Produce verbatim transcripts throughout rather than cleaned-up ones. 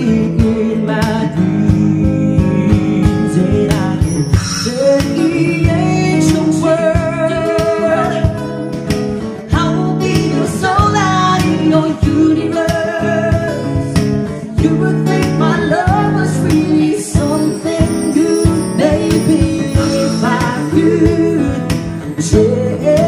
in my dreams, and I can change the world. I will be the soul out in your universe. You would think my love was really something good, maybe if I could change.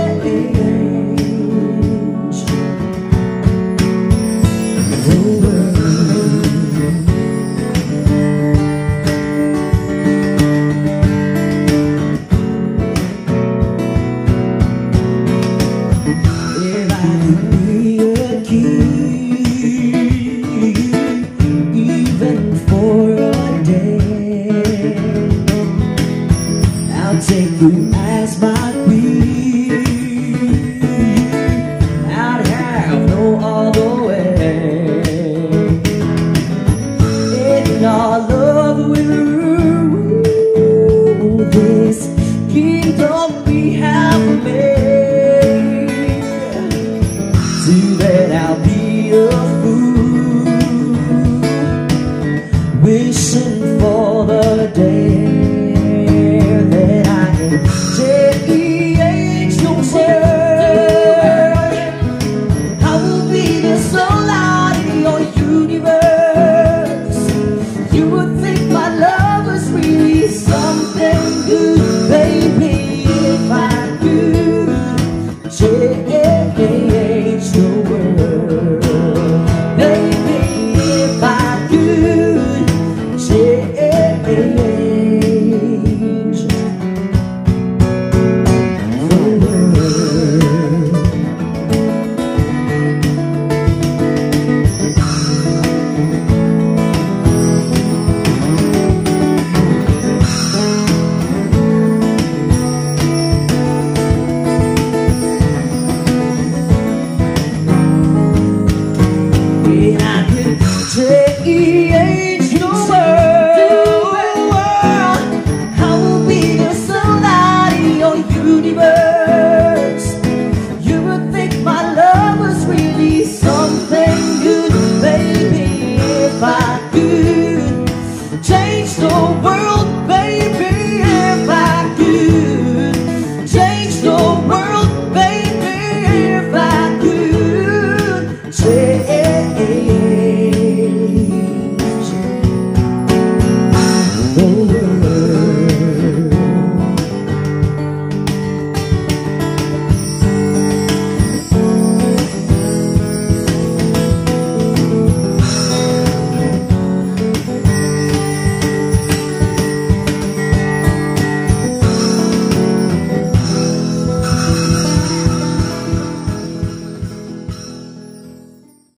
Take you as my queen. I'd have no other way. In our love will rule this kingdom we have made. Too bad I'll be a fool, wishing for the day change the world. I will be the soul out in your universe. You would think my love was really something good, baby, if I could change the world. Baby, if I could change. I could take